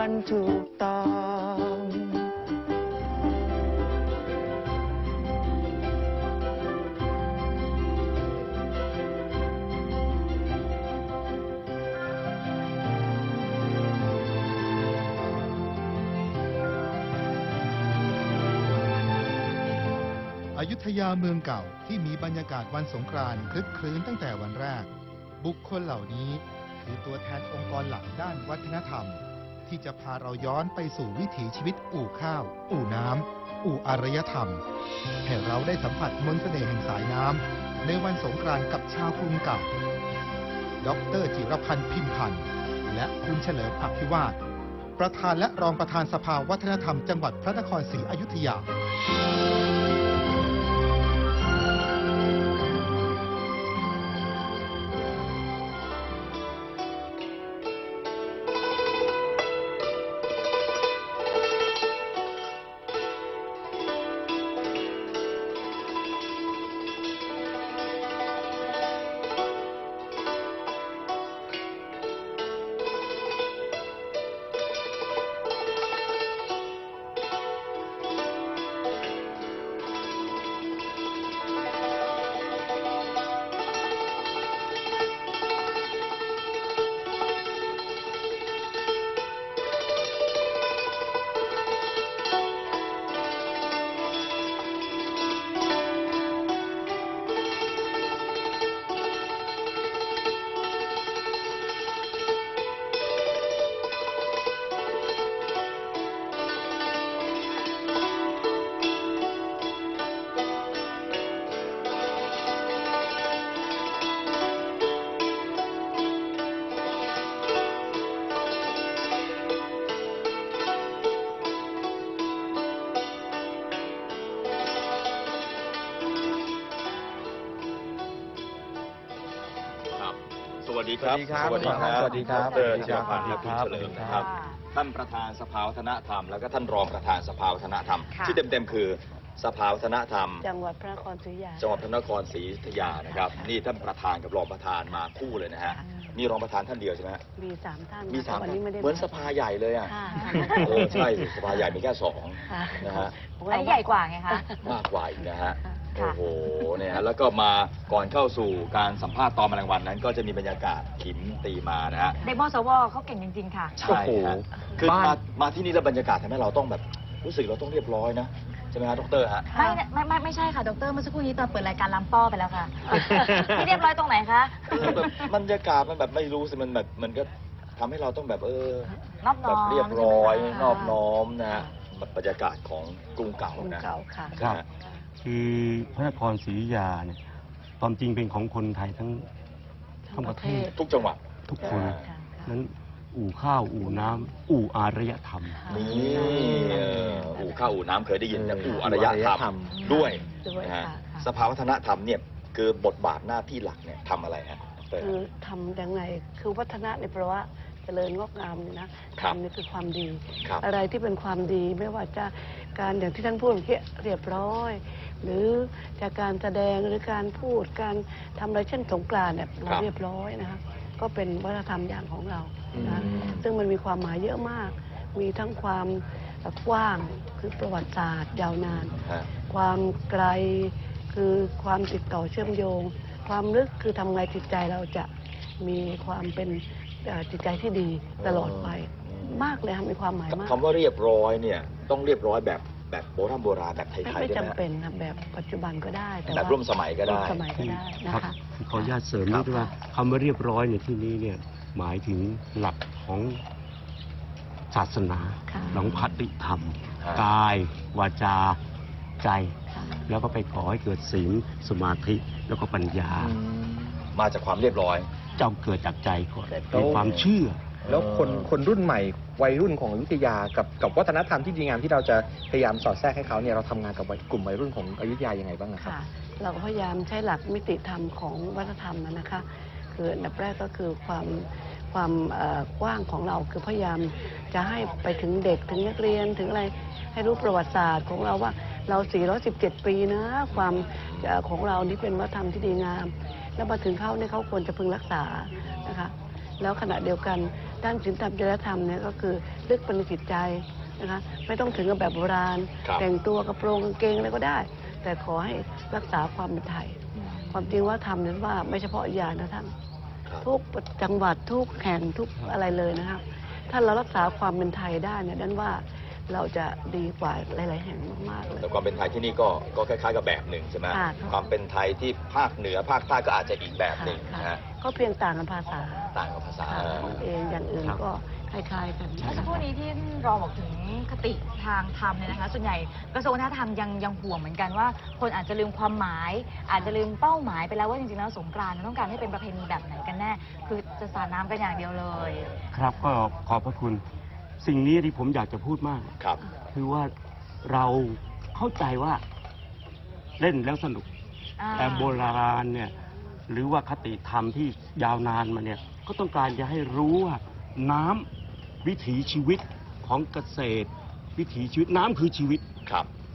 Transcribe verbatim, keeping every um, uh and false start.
วันถูกต้องอยุธยาเมืองเก่าที่มีบรรยากาศวันสงกรานต์คลึกคลื้นตั้งแต่วันแรกบุคคลเหล่านี้คือตัวแทนองค์กรหลักด้านวัฒนธรรมที่จะพาเราย้อนไปสู่วิถีชีวิตอู่ข้าวอู่น้ำอู่อารยธรรมให้เราได้สัมผัสมนต์เสน่ห์แห่งสายน้ำในวันสงกรานต์กับชาวกรุงเก่าดร.จิรพันธ์พิมพันธ์และคุณเฉลิมอภิวาทประธานและรองประธานสภาวัฒนธรรมจังหวัดพระนครศรีอยุธยาสวัสดีครับสวัสดีครับสวัสดีครับสวัสดีครับดร.จิรพันธ์และคุณเฉลิมนะครับท่านประธานสภาวัฒนธรรมแล้วก็ท่านรองประธานสภาวัฒนธรรมที่เต็มๆคือสภาวัฒนธรรมจังหวัดพระนครศรีอยุธยาจังหวัดพระนครศรีอยุธยานะครับนี่ท่านประธานกับรองประธานมาคู่เลยนะฮะนี่รองประธานท่านเดียวใช่ไหมมีสามท่านมีสามท่านเหมือนสภาใหญ่เลยอ่ะเออใช่สภาใหญ่มีแค่สองนะฮะอันนี้ใหญ่กว่าไงคะมากกว่าอีกนะฮะโอ้โหเนี่ยแล้วก็มาก่อนเข้าสู่การสัมภาษณ์ตอนแมลงวันนั้นก็จะมีบรรยากาศขิมตีมานะฮะเด็กมสวเขาเก่งจริงๆค่ะใช่ฮะคือมามาที่นี่แล้วบรรยากาศทำให้เราต้องแบบรู้สึกเราต้องเรียบร้อยนะใช่ไหมฮะดร.ฮะไม่ไม่ไม่ไม่ใช่ค่ะดร.เมื่อสักครู่นี้ตอนเปิดรายการลำป้อไปแล้วค่ะไม่เรียบร้อยตรงไหนคะแบบบรรยากาศมันแบบไม่รู้สิมันแบบมันก็ทำให้เราต้องแบบเออนอบน้อมแบบเรียบร้อยนอบน้อมนะฮะบรรยากาศของกรุงเก่านะเก่าค่ะครับคือพระนครศรีอยุธยาเนี่ยความจริงเป็นของคนไทยทั้งทั้งประเทศทุกจังหวัดทุกคนนั้นอู่ข้าวอู่น้ำอู่อารยธรรมนี่อู่ข้าวอู่น้ำเคยได้ยินแต่อู่อารยธรรมด้วยนะฮะสภาวัฒนธรรมเนี่ยคือบทบาทหน้าที่หลักเนี่ยทำอะไรฮะคือทำยังไงคือวัฒนะในแปลว่าเจริญงอกงามนะทำนี่คือความดี อะไรที่เป็นความดีไม่ว่าจะการอย่างที่ท่านพูดเมื่อกี้เรียบร้อยหรือจากการแสดงหรือการพูดการทำอะไรเช่นสงกรานต์เนี่ยเราเรียบร้อยนะคะก็เป็นวัฒนธรรมอย่างของเรานะซึ่งมันมีความหมายเยอะมากมีทั้งความกว้างคือประวัติศาสตร์ยาวนานความไกลคือความติดต่อเชื่อมโยงความลึกคือทำไงจิตใจเราจะมีความเป็นจิตใจที่ดีตลอดไปมากเลยค่ะมีความหมายมากคำว่าเรียบร้อยเนี่ยต้องเรียบร้อยแบบแบบโบราณโบราณแบบไทยๆไม่จำเป็นครับแบบปัจจุบันก็ได้แต่แบบร่วมสมัยก็ได้สมัยก็ได้นะคะขออนุญาตเสริมนิดว่าคำว่าเรียบร้อยในที่นี้เนี่ยหมายถึงหลักของศาสนาของปฏิธรรมกายวาจาใจแล้วก็ไปขอให้เกิดศีลสมาธิแล้วก็ปัญญามาจากความเรียบร้อยจำเกิดจากใจก่อนมีความเชื่อแล้วคนคนรุ่นใหม่วัยรุ่นของอยุธยากับกับวัฒนธรรมที่ดีงามที่เราจะพยายามสอดแทรกให้เขาเนี่ยเราทำงานกับกลุ่มวัยรุ่นของอยุธยายังไงบ้างครับเราก็พยายามใช้หลักมิติธรรมของวัฒนธรรมนะคะคืออันดับแรกก็คือความความกว้างของเราคือพยายามจะให้ไปถึงเด็กถึงนักเรียนถึงอะไรให้รู้ประวัติศาสตร์ของเราว่าเราสี่ร้อยสิบเจ็ดปีนะความของเรานี่เป็นวัฒนธรรมที่ดีงามแล้วมาถึงเขาเนี่ยเขาควรจะพึงรักษานะคะแล้วขณะเดียวกันด้านศีลธรรมจริยธรรมเนี่ยก็คือลึกเป็นในจิตใจนะคะไม่ต้องถึงกับแบบโบราณครับแต่งตัวกระโปรงกางเกงอะไรก็ได้ แต่ขอให้รักษาความเป็นไทย ความจริงว่าธรรมนั้นว่าไม่เฉพาะอญานะท่านครับทุกจังหวัดทุกแห่งทุกอะไรเลยนะครับ ถ้าเรารักษาความเป็นไทยได้เนี่ยดันว่าเราจะดีกว่าหลาย ๆ แห่งมาก ๆ เลยแต่ความเป็นไทยที่นี่ก็ก็คล้ายๆกับแบบหนึ่งใช่ไหมค่ะความเป็นไทยที่ภาคเหนือภาคใต้ก็อาจจะอีกแบบหนึ่งค่ะนะฮะก็เพียงต่างกันภาษาต่างกับภาษาค่ะนั่นเองอย่างอื่นครับก็คล้าย ๆ กันเมื่อสักครู่นี้ที่รองบอกถึงคติทางธรรมเนี่ยนะคะ ส่วนใหญ่กระทรวงวัฒนธรรมยังยังห่วงเหมือนกันว่า คนอาจจะลืมความหมาย อาจจะลืมเป้าหมายไปแล้วว่าจริงๆแล้วสงกรานต์ต้องการให้เป็นประเพณีแบบไหนกันแน่ คือจะสาดน้ำกันอย่างเดียวเลยครับก็ขอบพระคุณ สิ่งนี้ที่ผมอยากจะพูดมากครับคือว่าเราเข้าใจว่าเล่นแล้วสนุกอ่าแต่โบราณเนี่ยหรือว่าคติธรรมที่ยาวนานมาเนี่ยก็ต้องการจะให้รู้ว่าน้ำวิถีชีวิตของเกษตร วิถีชีวิตน้ำคือชีวิตครับ